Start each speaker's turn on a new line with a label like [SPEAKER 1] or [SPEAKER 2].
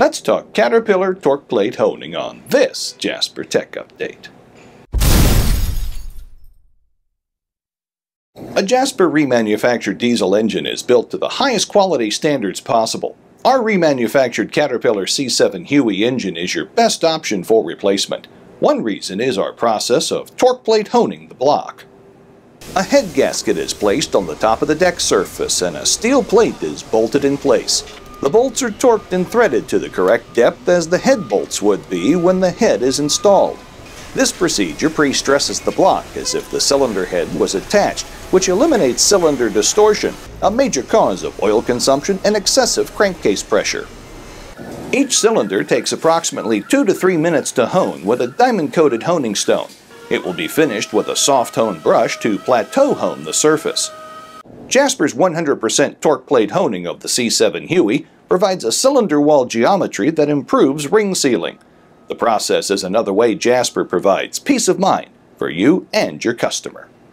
[SPEAKER 1] Let's talk Caterpillar torque plate honing on this Jasper Tech Update. A Jasper remanufactured diesel engine is built to the highest quality standards possible. Our remanufactured Caterpillar C7 HEUI engine is your best option for replacement. One reason is our process of torque plate honing the block. A head gasket is placed on the top of the deck surface and a steel plate is bolted in place. The bolts are torqued and threaded to the correct depth as the head bolts would be when the head is installed. This procedure pre-stresses the block as if the cylinder head was attached, which eliminates cylinder distortion, a major cause of oil consumption and excessive crankcase pressure. Each cylinder takes approximately 2 to 3 minutes to hone with a diamond-coated honing stone. It will be finished with a soft hone brush to plateau hone the surface. Jasper's 100% torque plate honing of the C7 HEUI provides a cylinder wall geometry that improves ring sealing. The process is another way Jasper provides peace of mind for you and your customer.